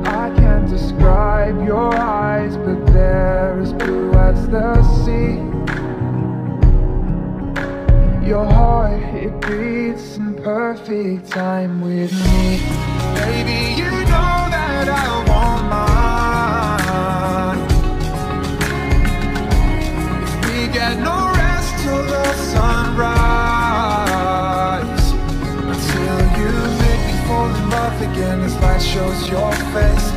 I can't describe your eyes, but they're as blue as the sea. Your heart, it beats in perfect time with me. Baby, you know that I want mine. If we get no rest till the sunrise, until you make me fall in love again as light shows your face.